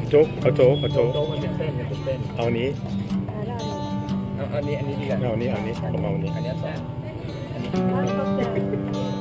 โจ๊กเอาโจ๊กเอาโจ๊โจ๊กกโจ๊กมันเป็นเส้นมันเป็นเส้นเอานี้เอาอันนี้ดีกว่าเอานี้ผมเอานี้ผมเอานี้อันนี้ต่ออันนี้แล้วก็จะ